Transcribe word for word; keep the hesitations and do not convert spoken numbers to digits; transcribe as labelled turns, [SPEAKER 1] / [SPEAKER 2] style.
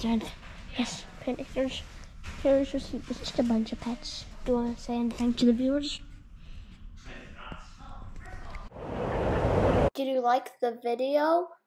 [SPEAKER 1] And yes, here's, here's just, it's just a bunch of pets. Do you want to say anything to the viewers? Did you like the video?